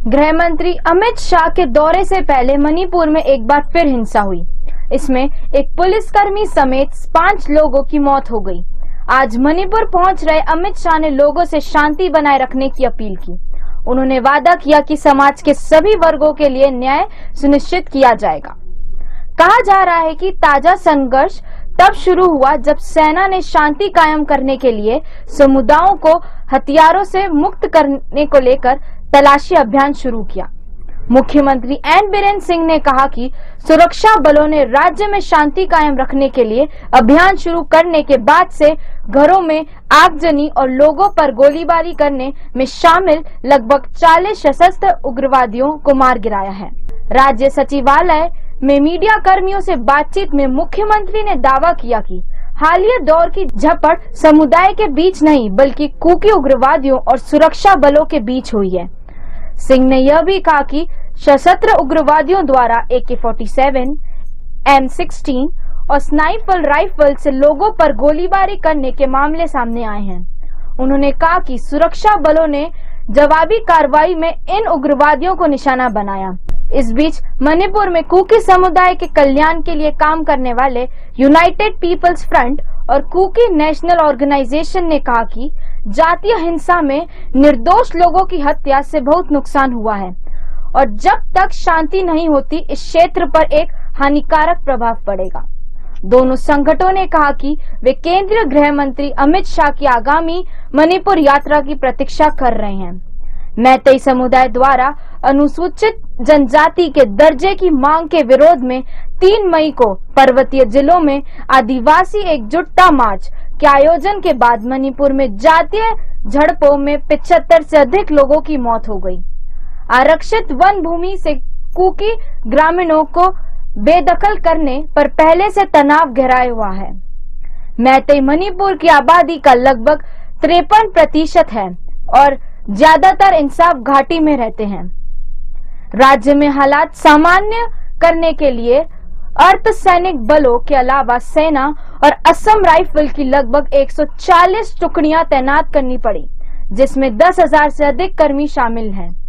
गृह मंत्री अमित शाह के दौरे से पहले मणिपुर में एक बार फिर हिंसा हुई। इसमें एक पुलिसकर्मी समेत 5 लोगों की मौत हो गई। आज मणिपुर पहुंच रहे अमित शाह ने लोगों से शांति बनाए रखने की अपील की। उन्होंने वादा किया कि समाज के सभी वर्गों के लिए न्याय सुनिश्चित किया जाएगा। कहा जा रहा है कि ताजा संघर्ष तब शुरू हुआ जब सेना ने शांति कायम करने के लिए समुदायों को हथियारों से मुक्त करने को लेकर तलाशी अभियान शुरू किया। मुख्यमंत्री एन बीरेन सिंह ने कहा कि सुरक्षा बलों ने राज्य में शांति कायम रखने के लिए अभियान शुरू करने के बाद से घरों में आगजनी और लोगों पर गोलीबारी करने में शामिल लगभग 40 सशस्त्र उग्रवादियों को मार गिराया है। राज्य सचिवालय में मीडिया कर्मियों से बातचीत में मुख्यमंत्री ने दावा किया कि हालिया दौर की झड़प समुदाय के बीच नहीं बल्कि कुकी उग्रवादियों और सुरक्षा बलों के बीच हुई है। सिंह ने यह भी कहा कि सशस्त्र उग्रवादियों द्वारा AK-47, M16 और स्नाइपर राइफल से लोगों पर गोलीबारी करने के मामले सामने आए हैं। उन्होंने कहा कि सुरक्षा बलों ने जवाबी कार्रवाई में इन उग्रवादियों को निशाना बनाया। इस बीच मणिपुर में कुकी समुदाय के कल्याण के लिए काम करने वाले यूनाइटेड पीपल्स फ्रंट और कुकी नेशनल ऑर्गेनाइजेशन ने कहा कि जातीय हिंसा में निर्दोष लोगों की हत्या से बहुत नुकसान हुआ है और जब तक शांति नहीं होती इस क्षेत्र पर एक हानिकारक प्रभाव पड़ेगा। दोनों संगठनों ने कहा कि वे केंद्रीय गृह मंत्री अमित शाह की आगामी मणिपुर यात्रा की प्रतीक्षा कर रहे हैं। मैतेई समुदाय द्वारा अनुसूचित जनजाति के दर्जे की मांग के विरोध में 3 मई को पर्वतीय जिलों में आदिवासी एकजुटता मार्च के आयोजन के बाद मणिपुर में जातीय झड़पों में 75 से अधिक लोगों की मौत हो गई। आरक्षित वन भूमि से कुकी ग्रामीणों को बेदखल करने पर पहले से तनाव गहराया हुआ है। मैतेई मणिपुर की आबादी का लगभग 53% है और ज्यादातर इंसाफ घाटी में रहते हैं। राज्य में हालात सामान्य करने के लिए अर्धसैनिक बलों के अलावा सेना और असम राइफल की लगभग 140 टुकड़ियां तैनात करनी पड़ी, जिसमें 10,000 से अधिक कर्मी शामिल हैं।